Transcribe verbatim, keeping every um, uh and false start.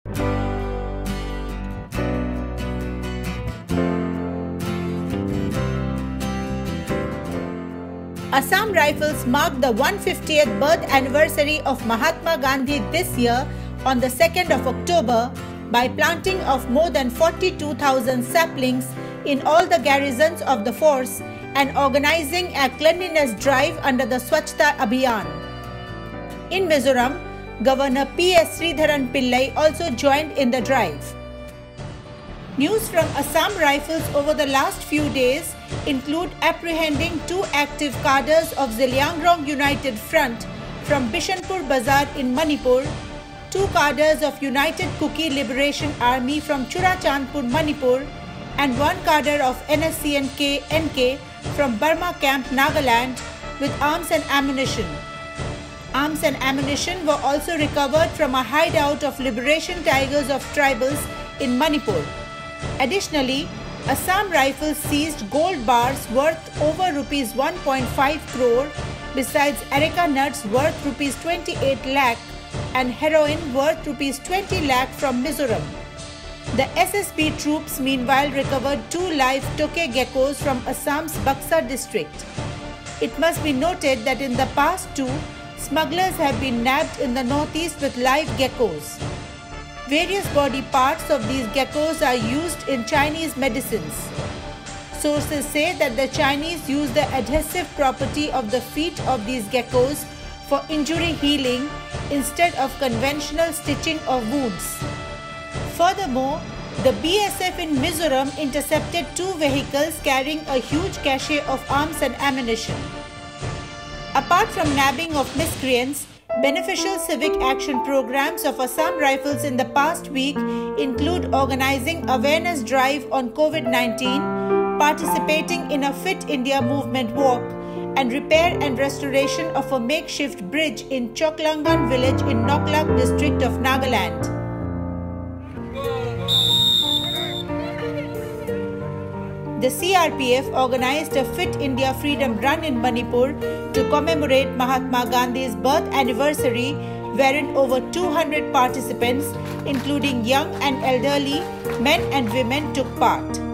Assam Rifles marked the one hundred fiftieth birth anniversary of Mahatma Gandhi this year on the second of October by planting of more than forty-two thousand saplings in all the garrisons of the force and organizing a cleanliness drive under the Swachhta Abhiyan. In Mizoram, Governor P S Sridharan Pillai also joined in the drive. News from Assam Rifles over the last few days include apprehending two active cadres of Zaliangrong United Front from Bishanpur Bazar in Manipur, two cadres of United Kuki Liberation Army from Churachandpur, Manipur, and one cadre of N S C N K N K from Burma Camp, Nagaland, with arms and ammunition. Arms and ammunition were also recovered from a hideout of Liberation Tigers of Tribals in Manipur. Additionally, Assam Rifles seized gold bars worth over rupees one point five crore, besides areca nuts worth rupees twenty-eight lakh and heroin worth rupees twenty lakh from Mizoram. The S S B troops meanwhile recovered two live tokay geckos from Assam's Buxa district. It must be noted that in the past too, smugglers have been nabbed in the northeast with live geckos. Various body parts of these geckos are used in Chinese medicines. Sources say that the Chinese use the adhesive property of the feet of these geckos for injury healing instead of conventional stitching of wounds. Furthermore, the B S F in Mizoram intercepted two vehicles carrying a huge cache of arms and ammunition. Apart from nabbing of miscreants, beneficial civic action programs of Assam Rifles in the past week include organizing awareness drive on COVID nineteen, participating in a Fit India movement walk, and repair and restoration of a makeshift bridge in Choklangan village in Noklak district of Nagaland. The C R P F organized a Fit India Freedom Run in Manipur to commemorate Mahatma Gandhi's birth anniversary, wherein over two hundred participants, including young and elderly, men and women, took part.